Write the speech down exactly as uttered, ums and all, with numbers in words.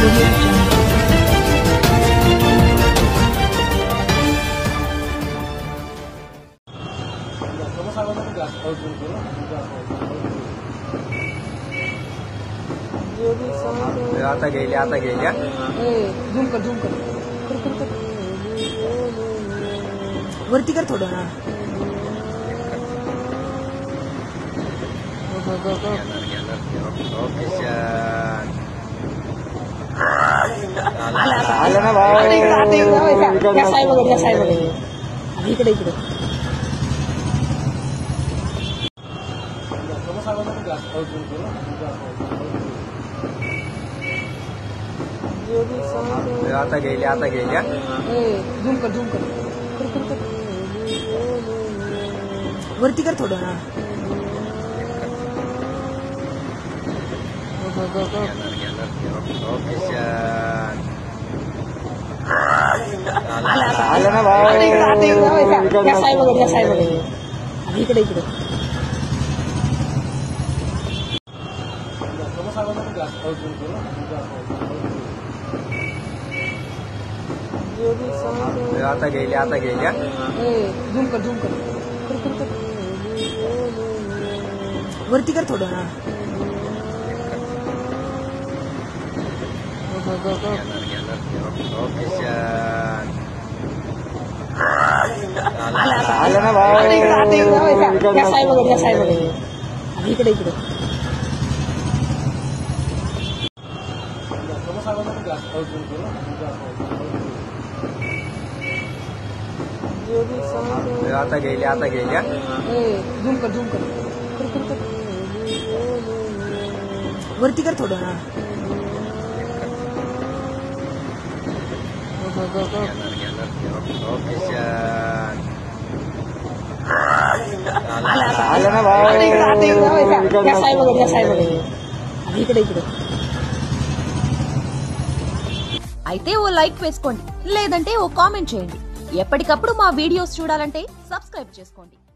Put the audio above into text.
आता गेली आता गेल्या झूम कर झूम कर वरती कर थोडं ना आलं ना भाऊ इकडे इकडे आता गेली आता गेल्या झूम कर झूम कर वरती कर थोडं ना आलं ना भाऊ इकडे इकडे आता गेली आता गेल्या झूम कर झूम कर वरती कर थोडं ना आलं ना भाऊ इकडे इकडे आता गेली आता गेल्या झूम कर झूम कर वरती कर थोडं ना आलं ना भाऊ इकडे इकडे అయితే ఓ లైక్ వేసుకోండి లేదంటే ఓ కామెంట్ చేయండి ఎప్పటికప్పుడు మా వీడియోస్ చూడాలంటే సబ్స్క్రైబ్ చేసుకోండి.